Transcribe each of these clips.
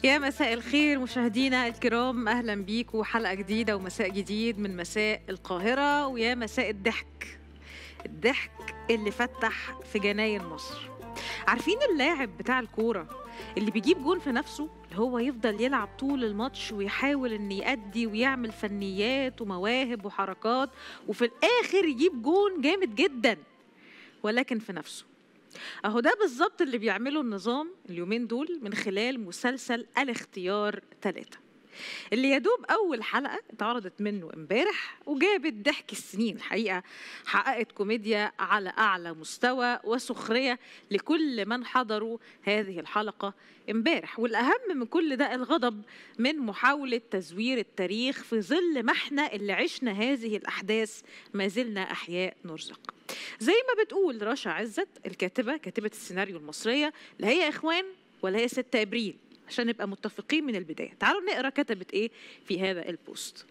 يا مساء الخير مشاهدينا الكرام، أهلا بيكم حلقة جديدة ومساء جديد من مساء القاهرة. ويا مساء الضحك، الضحك اللي فتح في جناين مصر. عارفين اللاعب بتاع الكورة اللي بيجيب جون في نفسه، اللي هو يفضل يلعب طول الماتش ويحاول ان يأدي ويعمل فنيات ومواهب وحركات وفي الآخر يجيب جون جامد جدا ولكن في نفسه. اهو ده بالظبط اللي بيعمله النظام اليومين دول من خلال مسلسل الاختيار 3، اللي يدوب أول حلقة اتعرضت منه امبارح وجابت ضحك السنين. الحقيقة حققت كوميديا على أعلى مستوى وسخرية لكل من حضروا هذه الحلقة امبارح. والأهم من كل ده الغضب من محاولة تزوير التاريخ في ظل ما احنا اللي عشنا هذه الأحداث ما زلنا أحياء نرزق. زي ما بتقول رشا عزت الكاتبة، كاتبة السيناريو المصرية، لا هي إخوان ولا هي 6 أبريل، عشان نبقى متفقين من البداية. تعالوا نقرأ كتبت إيه في هذا البوست.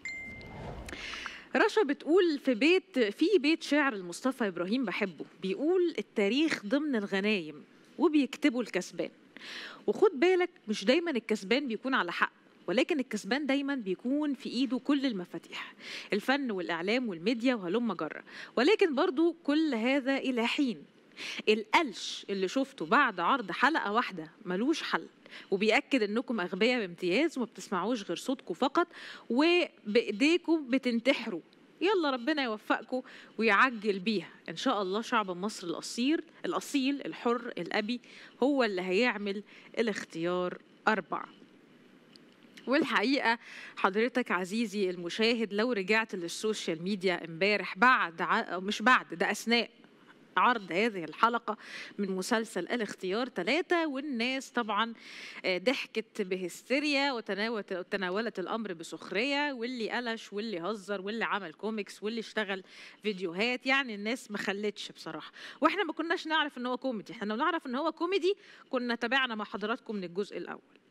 رشا بتقول في بيت شعر لمصطفى إبراهيم بحبه، بيقول التاريخ ضمن الغنايم وبيكتبوا الكسبان. وخد بالك مش دايما الكسبان بيكون على حق، ولكن الكسبان دايما بيكون في ايده كل المفاتيح، الفن والإعلام والميديا وهلم جرة. ولكن برضو كل هذا إلى حين. القلش اللي شفته بعد عرض حلقة واحدة ملوش حل، وبيأكد انكم اغبياء بامتياز وما بتسمعوش غير صوتكم فقط وبايديكم بتنتحروا. يلا ربنا يوفقكم ويعجل بيها ان شاء الله. شعب مصر الاصيل الحر الابي هو اللي هيعمل الاختيار 4. والحقيقة حضرتك عزيزي المشاهد لو رجعت للسوشيال ميديا امبارح مش بعد ده أثناء عرض هذه الحلقة من مسلسل الاختيار 3، والناس طبعا ضحكت بهستيريا وتناولت الأمر بسخرية، واللي قلش واللي هزر واللي عمل كوميكس واللي اشتغل فيديوهات. يعني الناس ما خلتش بصراحة. واحنا ما كناش نعرف ان هو كوميدي، احنا لو نعرف ان هو كوميدي كنا تابعنا مع حضراتكم من الجزء الأول.